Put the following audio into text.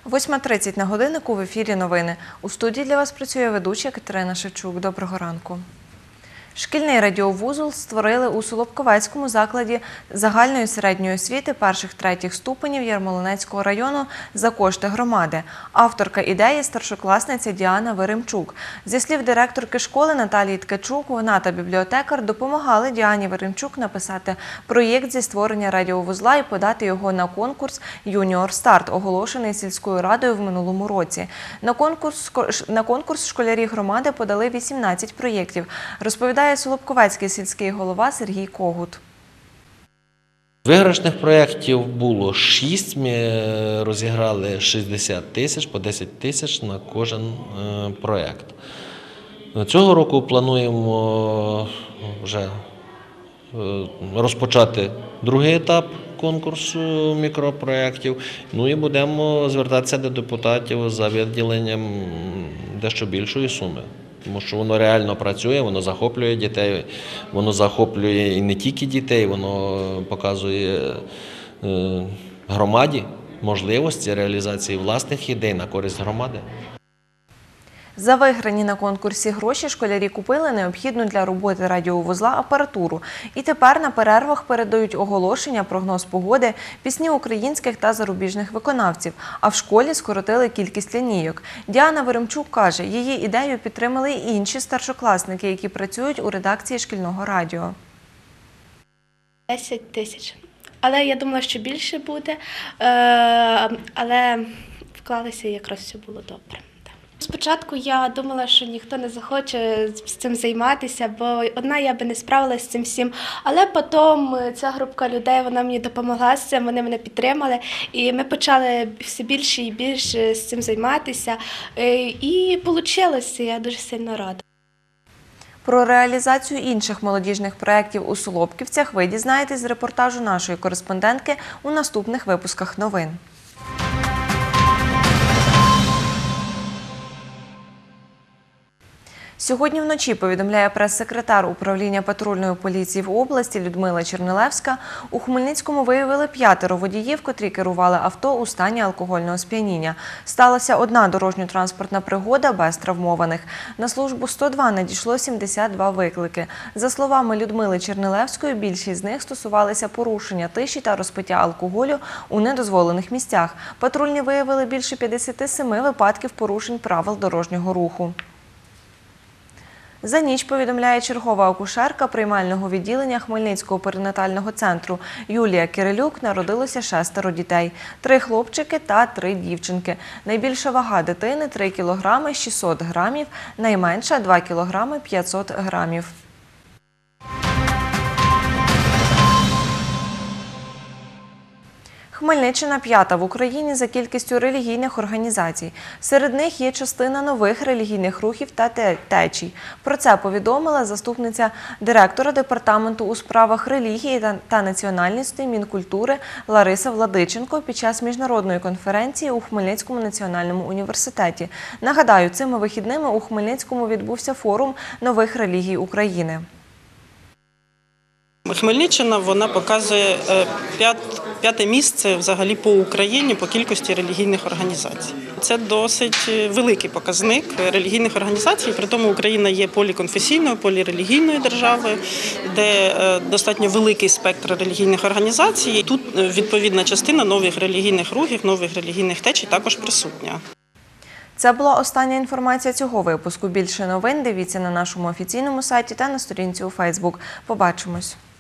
8:30 на годиннику, в ефірі новини. У студії для вас працює ведуча Катерина Шевчук. Доброго ранку. Шкільний радіовузол створили у Солобковецькому закладі загальної середньої освіти перших-третіх ступенів Ярмолинецького району за кошти громади. Авторка ідеї – старшокласниця Діана Веремчук. Зі слів директорки школи Наталії Ткачук, вона та бібліотекар допомагали Діані Веремчук написати проєкт зі створення радіовузла і подати його на конкурс «Юніор Старт», оголошений сільською радою в минулому році. На конкурс школярі громади подали 18 проєктів, розповідає Солобковецький сільський голова Сергій Когут. Виграшних проєктів було 6, ми розіграли 60 тисяч, по 10 тисяч на кожен проєкт. Цього року плануємо вже розпочати другий етап конкурсу мікропроєктів, і будемо звертатися до депутатів за виділенням дещо більшої суми. Тому що воно реально працює, воно захоплює дітей, воно захоплює і не тільки дітей, воно показує громаді можливості реалізації власних ідей на користь громади. За виграні на конкурсі гроші школярі купили необхідну для роботи радіовузла апаратуру. І тепер на перервах передають оголошення, прогноз погоди, пісні українських та зарубіжних виконавців. А в школі скоротили кількість лінійок. Діана Веремчук каже, її ідею підтримали й інші старшокласники, які працюють у редакції шкільного радіо. 10 тисяч. Але я думала, що більше буде, але вклалися і якраз все було добре. Спочатку я думала, що ніхто не захоче з цим займатися, бо одна я би не справилася з цим всім. Але потім ця групка людей, вона мені допомогла з цим, вони мене підтримали. І ми почали все більше і більше з цим займатися. І вийшло, я дуже сильно рада. Про реалізацію інших молодіжних проєктів у Солобківцях ви дізнаєтесь з репортажу нашої кореспондентки у наступних випусках новин. Сьогодні вночі, повідомляє прес-секретар управління патрульної поліції в області Людмила Чернилевська, у Хмельницькому виявили 5 водіїв, котрі керували авто у стані алкогольного сп'яніння. Сталася одна дорожньо-транспортна пригода без травмованих. На службу 102 надійшло 72 виклики. За словами Людмили Чернилевської, більшість з них стосувалися порушення тиші та розпиття алкоголю у недозволених місцях. Патрульні виявили більше 57 випадків порушень правил дорожнього руху. За ніч, повідомляє чергова акушерка приймального відділення Хмельницького перинатального центру Юлія Кирилюк, народилося 6 дітей. 3 хлопчики та 3 дівчинки. Найбільша вага дитини – 3 кг 600 грамів, найменша – 2 кг 500 грамів. Хмельниччина 5-та в Україні за кількістю релігійних організацій. Серед них є частина нових релігійних рухів та течій. Про це повідомила заступниця директора Департаменту у справах релігії та національності Мінкультури Лариса Владиченко під час міжнародної конференції у Хмельницькому національному університеті. Нагадаю, цими вихідними у Хмельницькому відбувся форум нових релігій України. Хмельниччина, вона показує 5-те місце взагалі по Україні по кількості релігійних організацій. Це досить великий показник релігійних організацій, при тому Україна є поліконфесійною, полірелігійною державою, де достатньо великий спектр релігійних організацій. Тут відповідна частина нових релігійних рухів, нових релігійних течій також присутня. Це була остання інформація цього випуску. Більше новин дивіться на нашому офіційному сайті та на сторінці у Фейсбук. Побачимось!